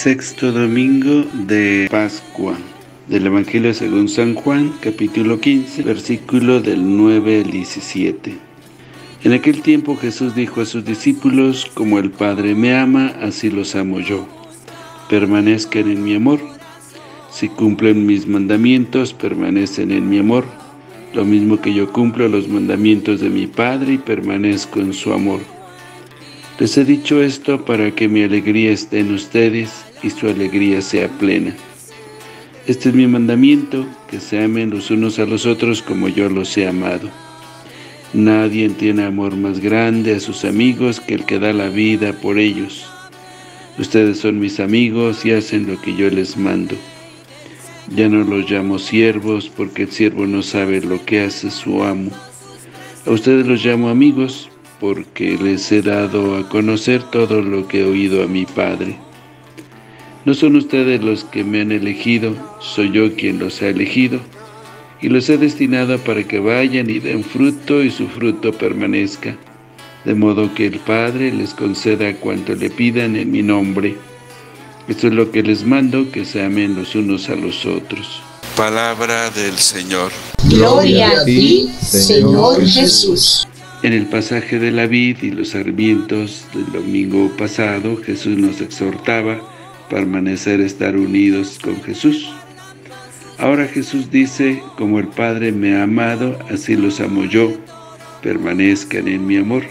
Sexto domingo de Pascua, del Evangelio según San Juan, capítulo 15, versículo del 9 al 17. En aquel tiempo Jesús dijo a sus discípulos: como el Padre me ama, así los amo yo. Permanezcan en mi amor. Si cumplen mis mandamientos, permanecen en mi amor, lo mismo que yo cumplo los mandamientos de mi Padre y permanezco en su amor. Les he dicho esto para que mi alegría esté en ustedes y su alegría sea plena. Este es mi mandamiento, que se amen los unos a los otros como yo los he amado. Nadie tiene amor más grande a sus amigos que el que da la vida por ellos. Ustedes son mis amigos y hacen lo que yo les mando. Ya no los llamo siervos, porque el siervo no sabe lo que hace su amo. A ustedes los llamo amigos, porque les he dado a conocer todo lo que he oído a mi Padre. No son ustedes los que me han elegido, soy yo quien los ha elegido, y los he destinado para que vayan y den fruto y su fruto permanezca, de modo que el Padre les conceda cuanto le pidan en mi nombre. Esto es lo que les mando, que se amen los unos a los otros. Palabra del Señor. Gloria a ti, Señor Jesús. En el pasaje de la vid y los sarmientos del domingo pasado, Jesús nos exhortaba a permanecer, estar unidos con Jesús. Ahora Jesús dice: como el Padre me ha amado, así los amo yo, permanezcan en mi amor.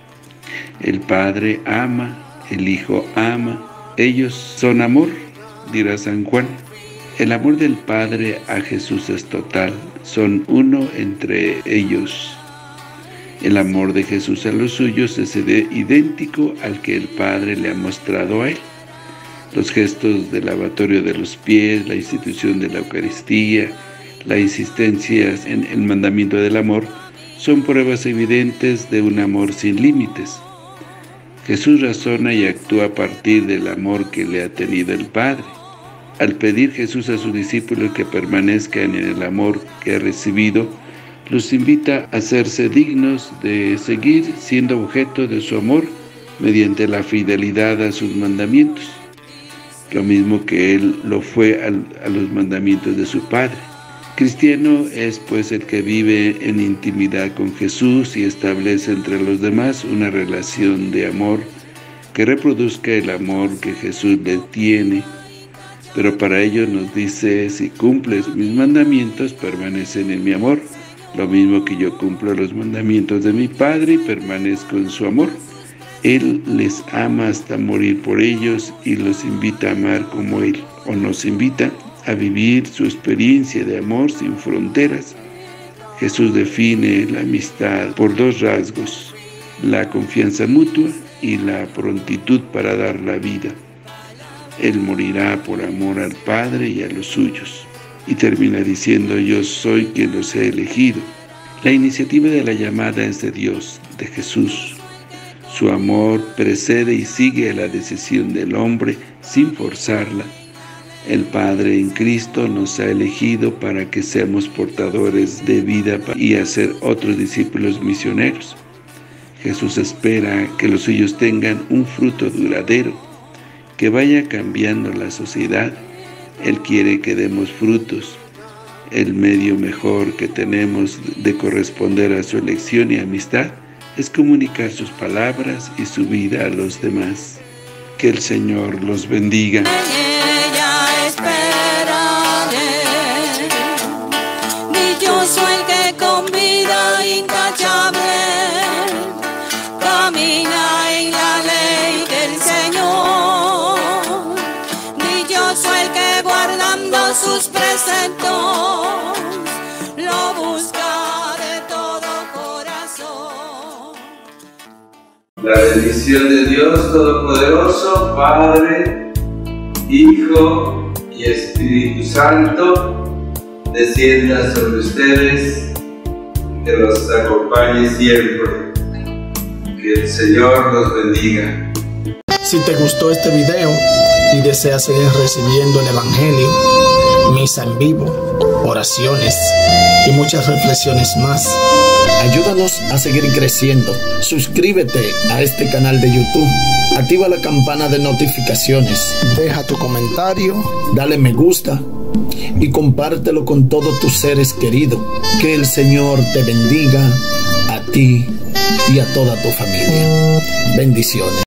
El Padre ama, el Hijo ama, ellos son amor, dirá San Juan. El amor del Padre a Jesús es total, son uno entre ellos. El amor de Jesús a los suyos es idéntico al que el Padre le ha mostrado a él. Los gestos del lavatorio de los pies, la institución de la Eucaristía, la insistencia en el mandamiento del amor, son pruebas evidentes de un amor sin límites. Jesús razona y actúa a partir del amor que le ha tenido el Padre. Al pedir Jesús a sus discípulos que permanezcan en el amor que ha recibido, los invita a hacerse dignos de seguir siendo objeto de su amor mediante la fidelidad a sus mandamientos, lo mismo que Él lo fue a los mandamientos de su Padre. Cristiano es pues el que vive en intimidad con Jesús y establece entre los demás una relación de amor que reproduzca el amor que Jesús le tiene. Pero para ello nos dice: si cumples mis mandamientos, permanecen en mi amor, lo mismo que yo cumplo los mandamientos de mi Padre y permanezco en su amor. Él les ama hasta morir por ellos y los invita a amar como Él, o nos invita a vivir su experiencia de amor sin fronteras. Jesús define la amistad por dos rasgos: la confianza mutua y la prontitud para dar la vida. Él morirá por amor al Padre y a los suyos. Y termina diciendo: yo soy quien los he elegido. La iniciativa de la llamada es de Dios, de Jesús. Su amor precede y sigue a la decisión del hombre sin forzarla. El Padre en Cristo nos ha elegido para que seamos portadores de vida y hacer otros discípulos misioneros. Jesús espera que los suyos tengan un fruto duradero, que vaya cambiando la sociedad. Él quiere que demos frutos. El medio mejor que tenemos de corresponder a su elección y amistad es comunicar sus palabras y su vida a los demás. Que el Señor los bendiga. Dichoso el que con vida intachable camina en la ley del Señor. Dichoso el que guardando sus preceptos lo busca de todo corazón. La bendición de Dios Todopoderoso, Padre, Hijo y Espíritu Santo, descienda sobre ustedes, que los acompañe siempre. Que el Señor los bendiga. Si te gustó este video y deseas seguir recibiendo el Evangelio, misa en vivo, oraciones y muchas reflexiones más. Ayúdanos a seguir creciendo. Suscríbete a este canal de YouTube. Activa la campana de notificaciones. Deja tu comentario, dale me gusta y compártelo con todos tus seres queridos. Que el Señor te bendiga a ti y a toda tu familia. Bendiciones.